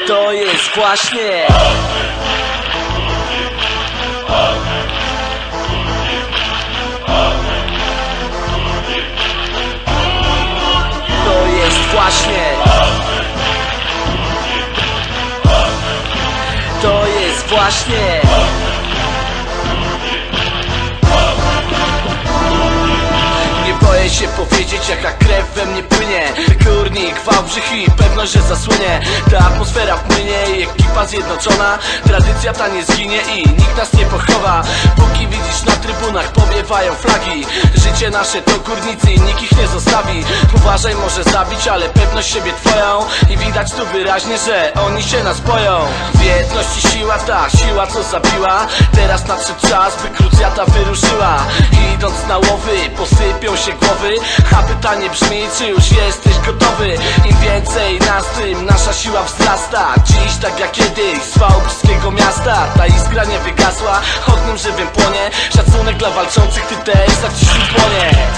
To jest właśnie To jest właśnie To jest właśnie Boję się powiedzieć, jaka krew we mnie płynie. Górnik, Wałbrzych i pewność, że zasłynie. Ta atmosfera płynie i ekipa zjednoczona. Tradycja ta nie zginie i nikt nas nie pochowa. Póki widzisz na trybunach powiewają flagi. Życie nasze to górnicy i nikt ich nie zostawi. Uważaj, może zabić, ale pewność siebie twoją. I widać tu wyraźnie, że oni się nas boją. W jedności siła, ta siła co zabiła. Teraz nadszedł czas, by krucjata wyruszyła. Idąc na łowy, posypią się głowy. A pytanie brzmi, czy już jesteś gotowy? Im więcej nas, tym nasza siła wzrasta. Dziś tak jak kiedyś z wałbrzyskiego miasta. Ta iskra nie wygasła, ogniem żywym płonie. Szacunek dla walczących, ty też za dziś płonie.